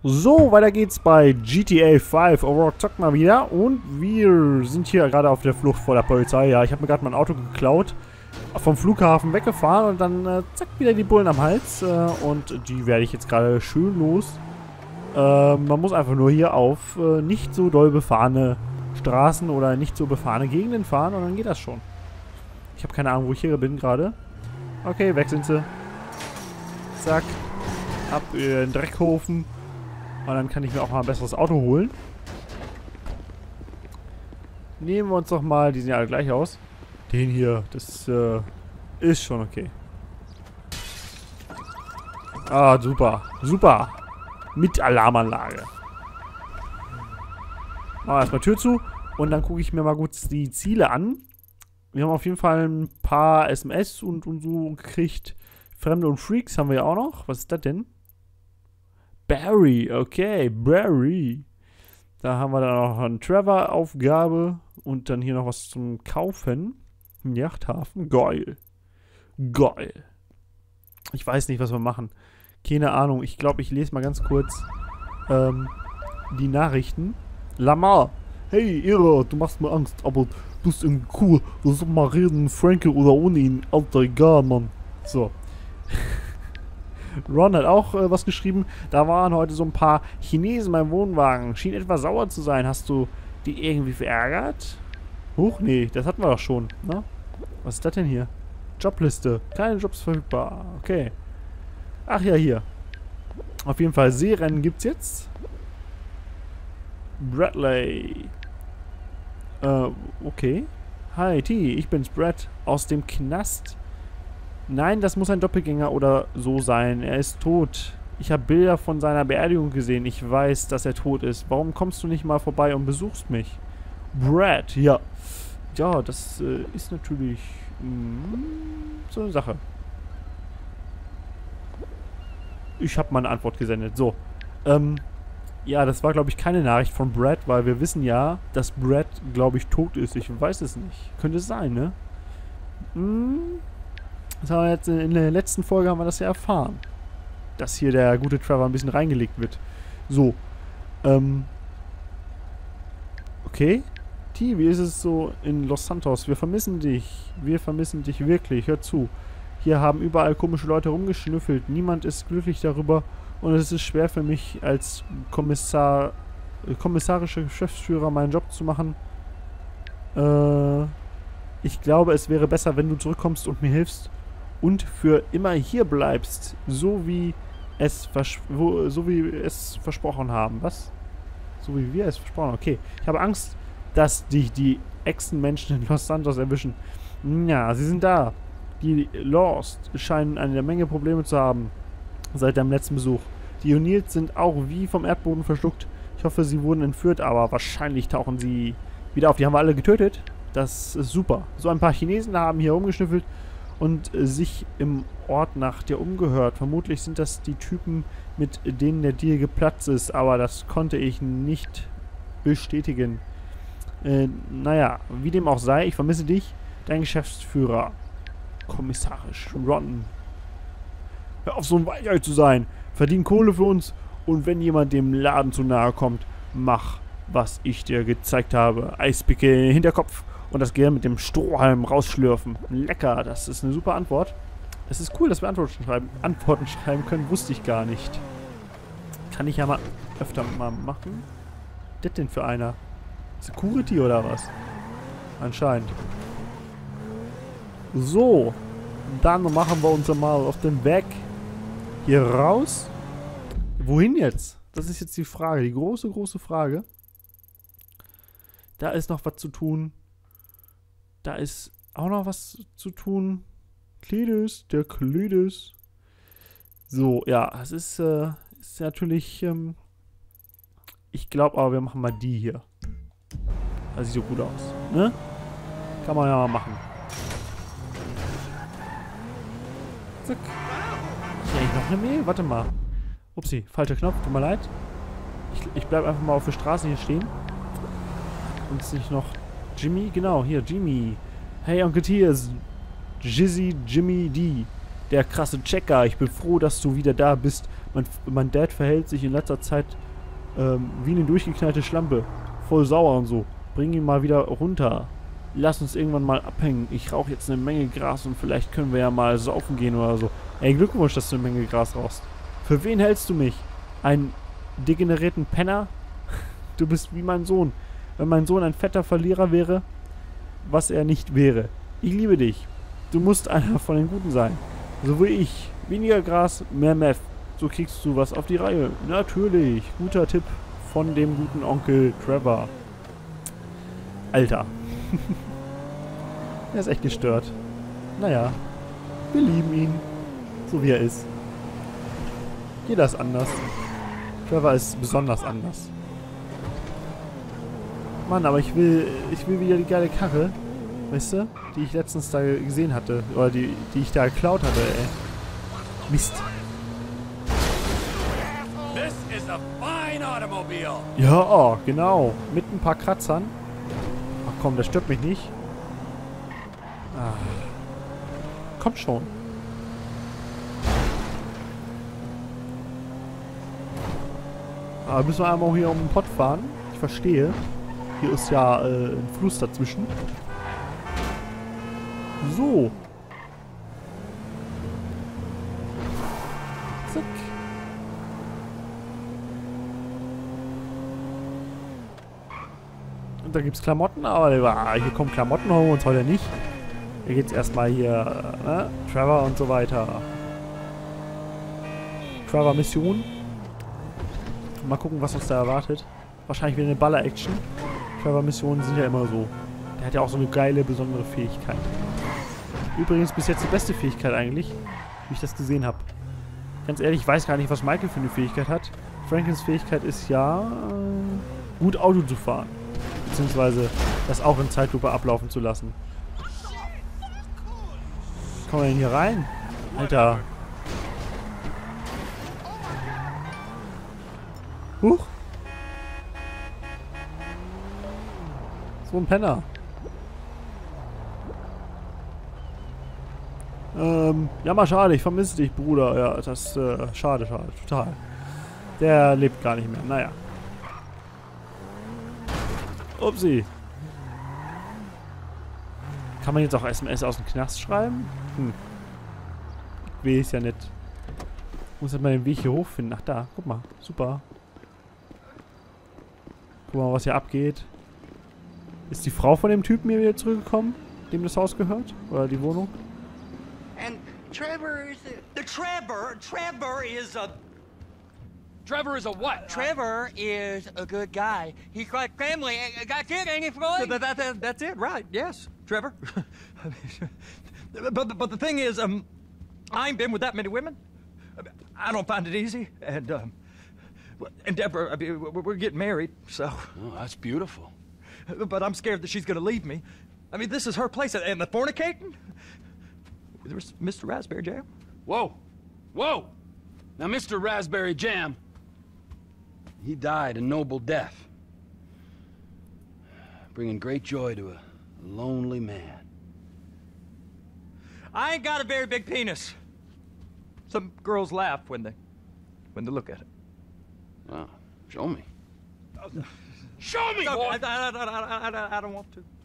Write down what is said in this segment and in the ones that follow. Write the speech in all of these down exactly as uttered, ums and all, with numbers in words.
So, weiter geht's bei G T A fünf. Overrock zockt mal wieder und wir sind hier gerade auf der Flucht vor der Polizei. Ja, ich habe mir gerade mein Auto geklaut, vom Flughafen weggefahren und dann äh, zack, wieder die Bullen am Hals. Äh, und die werde ich jetzt gerade schön los. Äh, man muss einfach nur hier auf äh, nicht so doll befahrene Straßen oder nicht so befahrene Gegenden fahren und dann geht das schon. Ich habe keine Ahnung, wo ich hier bin gerade. Okay, weg sind sie. Zack. Ab in den Dreckhofen. Und dann kann ich mir auch mal ein besseres Auto holen. Nehmen wir uns doch mal, die sehen ja alle gleich aus. Den hier, das äh, ist schon okay. Ah, super. Super. Mit Alarmanlage. Machen wir erstmal Tür zu. Und dann gucke ich mir mal gut die Ziele an. Wir haben auf jeden Fall ein paar S M S und, und so gekriegt. Fremde und Freaks haben wir ja auch noch. Was ist das denn? Barry, okay, Barry. Da haben wir dann auch eine Trevor-Aufgabe und dann hier noch was zum Kaufen. Ein Yachthafen, geil. Geil. Ich weiß nicht, was wir machen. Keine Ahnung, ich glaube, ich lese mal ganz kurz ähm, die Nachrichten. Lamar, hey, Irre, du machst mir Angst, aber du bist irgendwie cool. Du sollst mal reden, Frankie oder ohne ihn. Alter, egal, Mann. So. Ron hat auch äh, was geschrieben. Da waren heute so ein paar Chinesen beim Wohnwagen. Schien etwas sauer zu sein. Hast du die irgendwie verärgert? Huch, nee, das hatten wir doch schon. Ne? Was ist das denn hier? Jobliste. Keine Jobs verfügbar. Okay. Ach ja, hier. Auf jeden Fall Seerennen gibt's jetzt. Bradley. Äh, okay. Hi, T. Ich bin's, Brad. Aus dem Knast. Nein, das muss ein Doppelgänger oder so sein. Er ist tot. Ich habe Bilder von seiner Beerdigung gesehen. Ich weiß, dass er tot ist. Warum kommst du nicht mal vorbei und besuchst mich? Brad, ja. Ja, das äh, ist natürlich mh, so eine Sache. Ich habe mal eine Antwort gesendet. So. Ähm, ja, das war, glaube ich, keine Nachricht von Brad, weil wir wissen ja, dass Brad, glaube ich, tot ist. Ich weiß es nicht. Könnte es sein, ne? Hm. Das haben wir jetzt in der letzten Folge haben wir das ja erfahren. Dass hier der gute Trevor ein bisschen reingelegt wird. So. Ähm. Okay. T, wie ist es so in Los Santos? Wir vermissen dich. Wir vermissen dich wirklich. Hör zu. Hier haben überall komische Leute rumgeschnüffelt. Niemand ist glücklich darüber. Und es ist schwer für mich als Kommissar, äh, kommissarischer Geschäftsführer meinen Job zu machen. Äh. Ich glaube, es wäre besser, wenn du zurückkommst und mir hilfst. Und für immer hier bleibst, so wie es wo, so wie es versprochen haben. Was? So wie wir es versprochen haben. Okay. Ich habe Angst, dass dich die Echsenmenschen in Los Santos erwischen. Ja, sie sind da. Die Lost scheinen eine Menge Probleme zu haben seit deinem letzten Besuch. Die O'Neills sind auch wie vom Erdboden verschluckt. Ich hoffe, sie wurden entführt, aber wahrscheinlich tauchen sie wieder auf. Die haben wir alle getötet. Das ist super. So ein paar Chinesen haben hier rumgeschnüffelt und äh, sich im Ort nach dir umgehört. Vermutlich sind das die Typen, mit denen der Deal geplatzt ist, aber das konnte ich nicht bestätigen. Äh, naja, wie dem auch sei, ich vermisse dich, dein Geschäftsführer. Kommissarisch, Ron. Hör auf, so ein Weichei zu sein. Verdien Kohle für uns und wenn jemand dem Laden zu nahe kommt, mach, was ich dir gezeigt habe. Eispicke in den Hinterkopf. Und das Gehirn mit dem Strohhalm rausschlürfen. Lecker, das ist eine super Antwort. Es ist cool, dass wir Antworten schreiben, Antworten schreiben können, wusste ich gar nicht. Kann ich ja mal öfter mal machen. Was ist das denn für einer? Security oder was? Anscheinend. So. Dann machen wir uns mal auf den Weg hier raus. Wohin jetzt? Das ist jetzt die Frage. Die große, große Frage. Da ist noch was zu tun. Da ist auch noch was zu tun. Cletus, der Cletus. So, ja, es ist, äh, ist natürlich, ähm, ich glaube aber, wir machen mal die hier. Das sieht so gut aus, ne? Kann man ja mal machen. Zack. Hier eigentlich noch eine Mail? Warte mal. Upsi, falscher Knopf, tut mir leid. Ich, ich bleib einfach mal auf der Straße hier stehen. Und es nicht noch Jimmy? Genau, hier, Jimmy. Hey, Onkel T, ist Jizzy Jimmy D. Der krasse Checker. Ich bin froh, dass du wieder da bist. Mein, mein Dad verhält sich in letzter Zeit ähm, wie eine durchgeknallte Schlampe. Voll sauer und so. Bring ihn mal wieder runter. Lass uns irgendwann mal abhängen. Ich rauche jetzt eine Menge Gras und vielleicht können wir ja mal saufen gehen oder so. Ey, Glückwunsch, dass du eine Menge Gras rauchst. Für wen hältst du mich? Einen degenerierten Penner? Du bist wie mein Sohn. Wenn mein Sohn ein fetter Verlierer wäre, was er nicht wäre. Ich liebe dich. Du musst einer von den Guten sein. So wie ich. Weniger Gras, mehr Meth. So kriegst du was auf die Reihe. Natürlich. Guter Tipp von dem guten Onkel Trevor. Alter. Er ist echt gestört. Naja. Wir lieben ihn. So wie er ist. Jeder ist anders. Trevor ist besonders anders. Mann, aber ich will, ich will wieder die geile Karre, weißt du, die ich letztens da gesehen hatte, oder die, die ich da geklaut hatte, ey. Mist. This is a fine automobile. Ja, oh, genau. Mit ein paar Kratzern. Ach komm, das stört mich nicht. Ah. Kommt schon. Aber müssen wir einmal hier um den Pott fahren. Ich verstehe. Hier ist ja äh, ein Fluss dazwischen. So. Zack. Und da gibt es Klamotten, aber ah, hier kommen Klamotten, holen wir uns heute nicht. Hier geht's erstmal hier, äh, ne? Trevor und so weiter. Trevor Mission. Mal gucken, was uns da erwartet. Wahrscheinlich wieder eine Baller-Action. Trevor-Missionen sind ja immer so. Der hat ja auch so eine geile, besondere Fähigkeit. Übrigens bis jetzt die beste Fähigkeit eigentlich, wie ich das gesehen habe. Ganz ehrlich, ich weiß gar nicht, was Michael für eine Fähigkeit hat. Franklins Fähigkeit ist ja, äh, gut Auto zu fahren. Beziehungsweise das auch in Zeitlupe ablaufen zu lassen. Kommen wir denn hier rein? Alter. Huch. So ein Penner. Ähm, ja mal schade, ich vermisse dich, Bruder. Ja, das, äh, schade, schade, total. Der lebt gar nicht mehr, naja. Upsi. Kann man jetzt auch S M S aus dem Knast schreiben? Hm. Ich weiß ja nicht. Muss halt mal den Weg hier hochfinden. Ach da, guck mal, super. Guck mal, was hier abgeht. Ist die Frau von dem Typen hier wieder zurückgekommen, dem das Haus gehört? Oder die Wohnung? And Trevor is a... The Trevor, Trevor is a... Trevor is a what? Trevor is a good guy. He's like family. That's it, ain't it, Floyd? That, that, that, that's it, right? Yes, Trevor. but but the thing is, um, I ain't been with that many women. I don't find it easy, and um, and Deborah, I mean, we're, we're getting married, so. Oh, that's beautiful. But I'm scared that she's gonna leave me. I mean, this is her place, and the fornicating. There's Mister Raspberry Jam. Whoa, whoa! Now, Mister Raspberry Jam, he died a noble death, bringing great joy to a lonely man. I ain't got a very big penis. Some girls laugh when they, when they look at it. Oh, show me. Show me, No, boy! I, I, I, I, I don't want to.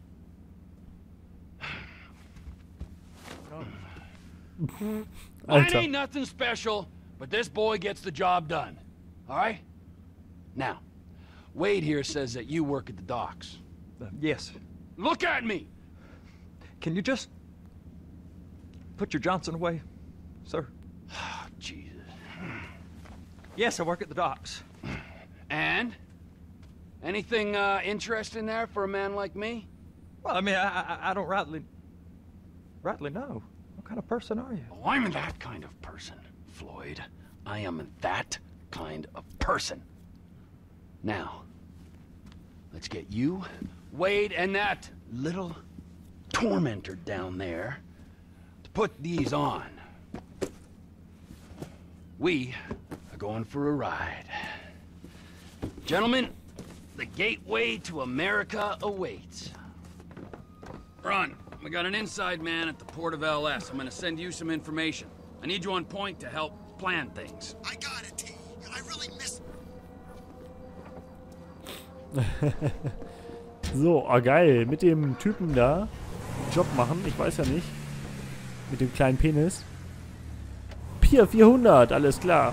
Mine Alter. ain't nothing special, but this boy gets the job done. All right? Now, Wade here says that you work at the docks. Uh, yes. Look at me! Can you just put your Johnson away, sir? Oh, Jesus. Yes, I work at the docks. And? Anything uh, interesting there for a man like me? Well, I mean, I, I, I don't rightly, rightly know. What kind of person are you? Oh, I'm that kind of person, Floyd. I am that kind of person. Now, let's get you, Wade, and that little tormentor down there to put these on. We are going for a ride. Gentlemen, the gateway to America awaits. Ron, we got an inside man at the port of L S. I'm gonna send you some information. I need you on point to help plan things. I got it, T. So, ah geil. Mit dem Typen da Job machen. Ich weiß ja nicht. Mit dem kleinen Penis. Pier vierhundert, alles klar.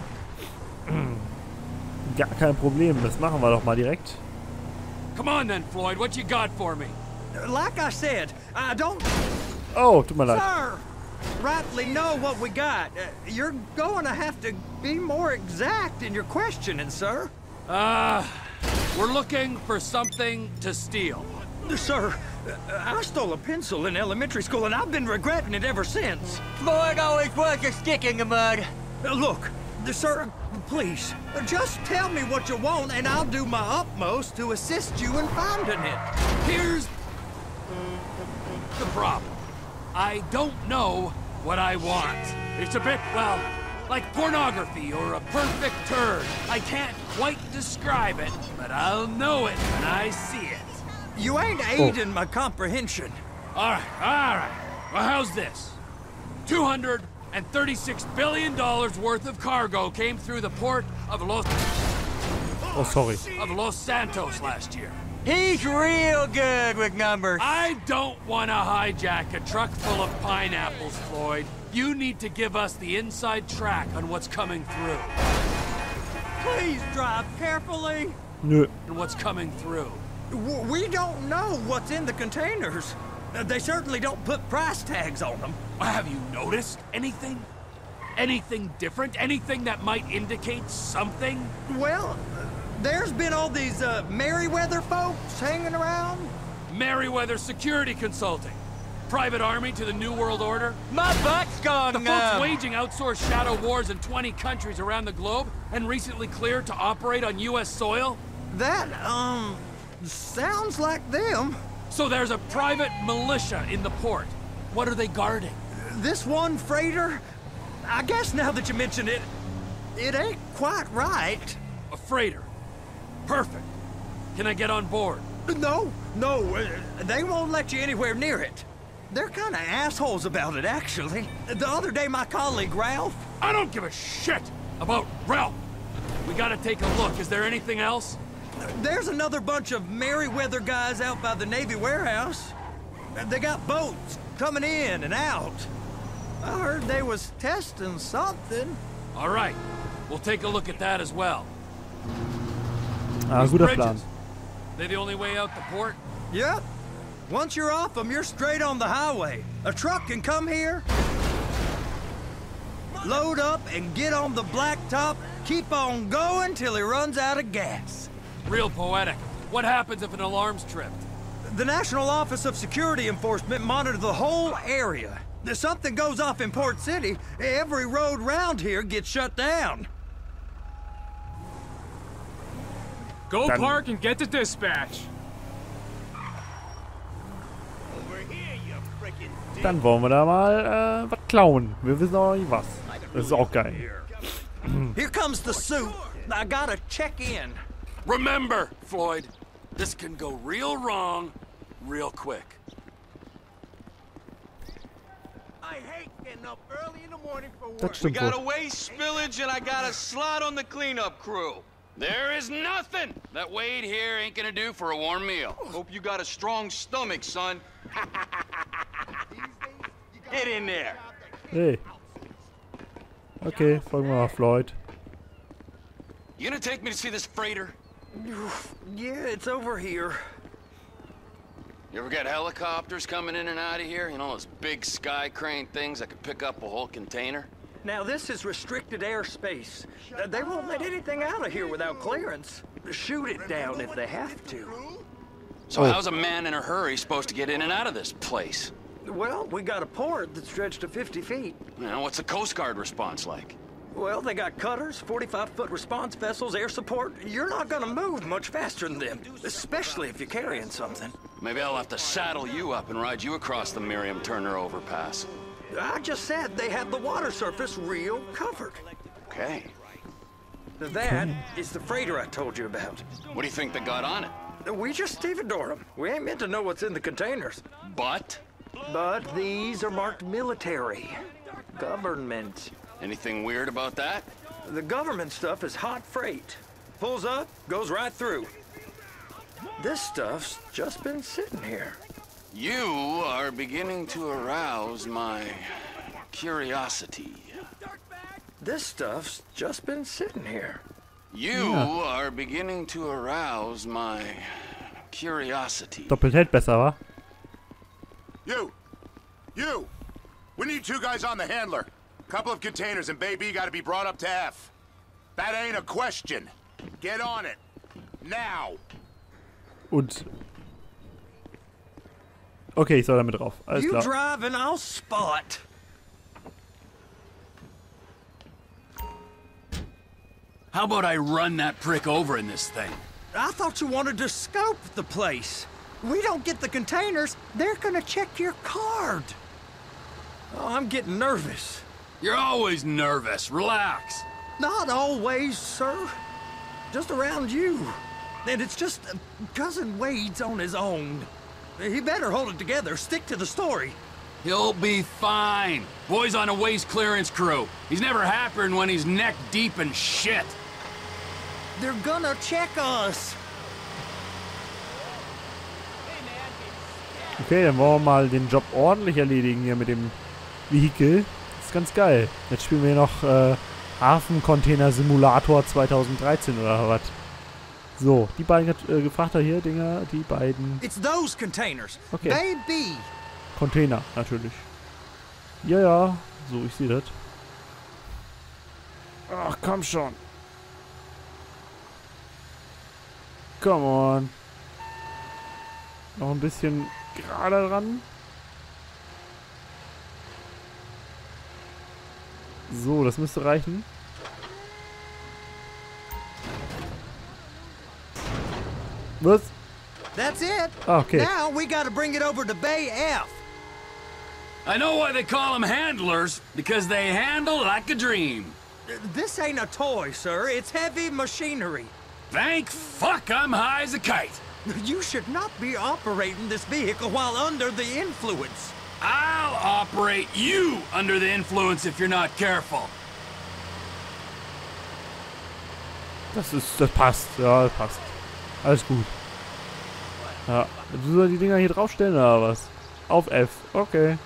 Gar kein Problem. Das machen wir doch mal direkt. Come on then, Floyd. What you got for me? Like I said, I don't, Oh, tut mir leid. sir, rightly know what we got. Uh, you're going to have to be more exact in your questioning, sir. Uh, we're looking for something to steal. Sir, uh, I stole a pencil in elementary school, and I've been regretting it ever since. Floyd always was a stick in the mud. Uh, look, uh, sir, please, uh, just tell me what you want, and I'll do my utmost to assist you in finding it. Here's the problem. I don't know what I want. It's a bit, well, like pornography or a perfect turd. I can't quite describe it, but I'll know it when I see it. You ain't aiding my comprehension. All right, all right. Well, how's this? two hundred thirty-six billion dollars worth of cargo came through the port of Los, Oh, sorry. of Los Santos last year. He's real good with numbers. I don't want to hijack a truck full of pineapples, Floyd. You need to give us the inside track on what's coming through. Please drive carefully. Nö. And what's coming through. W- We don't know what's in the containers. Uh, They certainly don't put price tags on them. Have you noticed anything? Anything different? Anything that might indicate something? Well, uh, there's been all these uh, Merryweather folks hanging around. Merryweather Security Consulting. Private army to the New World Order. My butt's gone The folks numb. waging outsourced shadow wars in twenty countries around the globe and recently cleared to operate on U S soil. That, um, sounds like them. So there's a private militia in the port. What are they guarding? This one freighter, I guess now that you mention it, it ain't quite right. A freighter. Perfect. Can I get on board? No, no, uh, they won't let you anywhere near it. They're kind of assholes about it, actually. The other day, my colleague, Ralph, I don't give a shit about Ralph. We gotta take a look. Is there anything else? there's another bunch of Merryweather guys out by the Navy warehouse. They got boats coming in and out. I heard they was testing something. All right. We'll take a look at that as well. Ah, These guter Plan. bridges, they the only way out the port? Yep. Once you're off them, you're straight on the highway. A truck can come here, load up, and get on the blacktop, keep on going till he runs out of gas. Real poetic. What happens if an alarm's tripped? The National Office of Security Enforcement monitors the whole area. If something goes off in Port City, every road round here gets shut down. Go Dann- park and get to dispatch. Dann wollen wir da mal äh, was klauen. Wir wissen auch nicht was. Das ist auch geil. Here comes the suit. I gotta check in. Remember, Floyd, this can go real wrong real quick. I hate getting up early in the morning for work. Das We stimmt got a wohl. waste spillage and I got a slot on the cleanup crew. There is nothing that Wade here ain't gonna do for a warm meal. Hope you got a strong stomach, son. Get in there. Hey. Okay, folgen wir mal Floyd. You gonna take me to see this freighter? Yeah, it's over here. You ever got helicopters coming in and out of here? You know, those big sky crane things that could pick up a whole container? Now, this is restricted airspace. Uh, They won't let anything out of here without clearance. Shoot it down if they have to. So Oh. how's a man in a hurry supposed to get in and out of this place? Well, we got a port that's stretched to fifty feet. You know, what's the Coast Guard response like? Well, they got cutters, forty-five foot response vessels, air support. You're not gonna move much faster than them, especially if you're carrying something. Maybe I'll have to saddle you up and ride you across the Miriam Turner overpass. I just said they have the water surface real covered. Okay. That is the freighter I told you about. What do you think they got on it? We just stevedore them. We ain't meant to know what's in the containers. But? But these are marked military. Government. Anything weird about that? The government stuff is hot freight. Pulls up, goes right through. This stuff's just been sitting here. You are beginning to arouse my curiosity. This stuff's just been sitting here. You Ja. are beginning to arouse my curiosity. Doppelt hält besser, wa? You! You! We need two guys on the handler. Couple of containers and Baby gotta be brought up to F. That ain't a question. Get on it. Now! Und... Okay, ich soll damit drauf. Alles You klar. drive and I'll spot. How about I run that prick over in this thing? I thought you wanted to scope the place. We don't get the containers, they're gonna check your card. Oh, I'm getting nervous. You're always nervous. Relax. Not always, sir. Just around you. And it's just uh, Cousin Wade's on his own. He better hold it together, stick to the story. He'll be fine. Boy's on a waste clearance crew. He's never happier than when he's neck deep in shit. They're gonna check us. Okay, dann wollen wir mal den Job ordentlich erledigen hier mit dem Vehikel. Das ist ganz geil. Jetzt spielen wir noch äh, Hafencontainer-Simulator zweitausenddreizehn oder was. So, die beiden äh, Gefrachter hier, Dinger, die beiden It's those containers. Okay. Baby. Container, natürlich. Ja, ja, so, ich sehe das. Ach, komm schon. Come on. Noch ein bisschen gerade dran. So, das müsste reichen. Was? That's it. Ah, okay. Now we gotta bring it over to Bay F. I know why they call them handlers, because they handle like a dream. This ain't a toy, sir. It's heavy machinery. Thank fuck I'm high as a kite. You should not be operating this vehicle while under the influence. I'll operate you under the influence if you're not careful. Das ist, das passt. Ja, das passt. Alles gut. Ja, du sollst die Dinger hier draufstellen oder was? Auf F. Okay.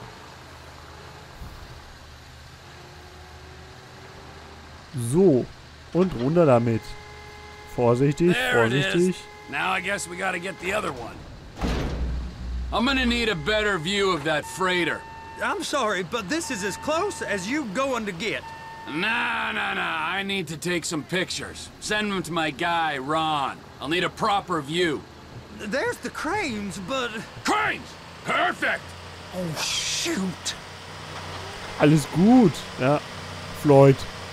So. Und runter damit. Vorsichtig, There it is. vorsichtig. Now I guess we gotta get the other one. I'm gonna need a better view of that freighter. I'm sorry, but this is as close as you going to get. Nah, nah, nah. I need to take some pictures. Send them to my guy, Ron. I'll need a proper view. There's the cranes, but... Cranes! Perfect! Oh, shoot. Alles gut. Ja. Floyd.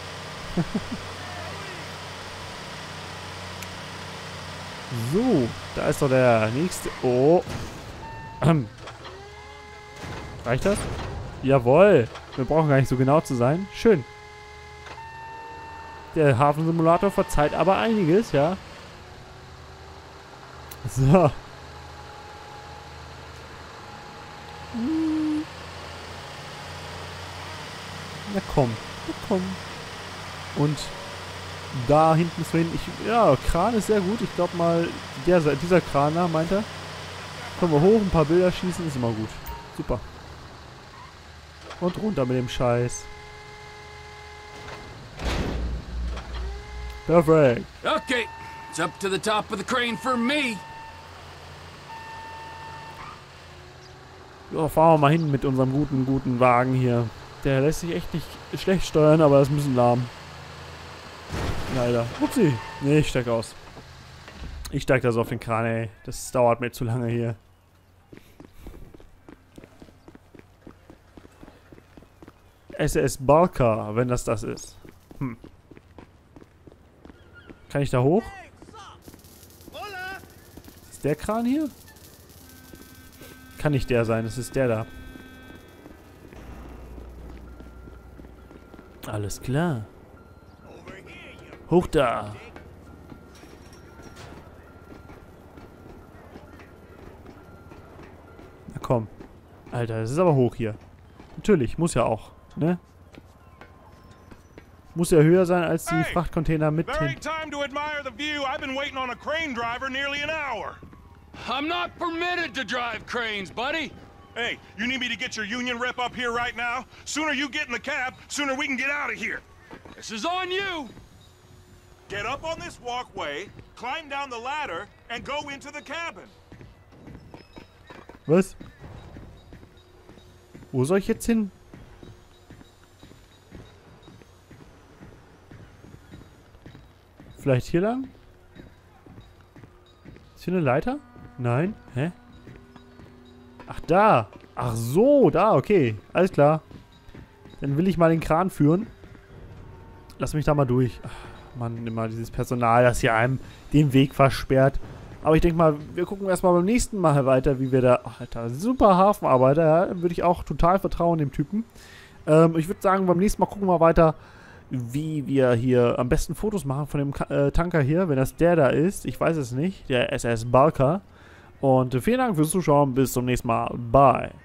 So, da ist doch der nächste. Oh. Ähm. Reicht das? Jawohl. Wir brauchen gar nicht so genau zu sein. Schön. Der Hafensimulator verzeiht aber einiges, ja. So. Hm. Na komm. Na komm. Und da hinten ist hin. Ich, ja, Kran ist sehr gut. Ich glaube mal, der, dieser Kran da, meint er. Können wir hoch, ein paar Bilder schießen, ist immer gut. Super. Und runter mit dem Scheiß. Perfekt. Okay, it's up to the top of the crane for me. Ja, fahren wir mal hin mit unserem guten, guten Wagen hier. Der lässt sich echt nicht schlecht steuern, aber ist ein bisschen lahm. Leider. Upsi. Nee, ich steig aus. Ich steig da so auf den Kran, ey. Das dauert mir zu lange hier. S S Balka, wenn das das ist. Hm. Kann ich da hoch? Ist der Kran hier? Kann nicht der sein, es ist der da. Alles klar. Hoch da. Na komm. Alter, das ist aber hoch hier. Natürlich, muss ja auch, ne? Muss ja höher sein als die Hey, Frachtcontainer mit There hin. ain't time to admire the view. I've been waiting on a crane driver nearly an hour. I'm not permitted to drive cranes, buddy. Hey, you need me to get your union rep up here right now? Sooner you get in the cab, sooner we can get out of here. This is on you. Get up on this walkway, climb down the ladder, and go into the cabin. Was? Wo soll ich jetzt hin? Vielleicht hier lang? Ist hier eine Leiter? Nein? Hä? Ach, da. Ach so, da, okay. Alles klar. Dann will ich mal den Kran führen. Lass mich da mal durch. Ach, Mann, immer dieses Personal, das hier einem den Weg versperrt. Aber ich denke mal, wir gucken erstmal beim nächsten Mal weiter, wie wir da... Ach, Alter, super Hafenarbeiter, ja. Würde ich auch total vertrauen, dem Typen. Ähm, ich würde sagen, beim nächsten Mal gucken wir weiter, wie wir hier am besten Fotos machen von dem Ka äh, Tanker hier, wenn das der da ist. Ich weiß es nicht. Der S S Balker. Und äh, vielen Dank fürs Zuschauen. Bis zum nächsten Mal. Bye.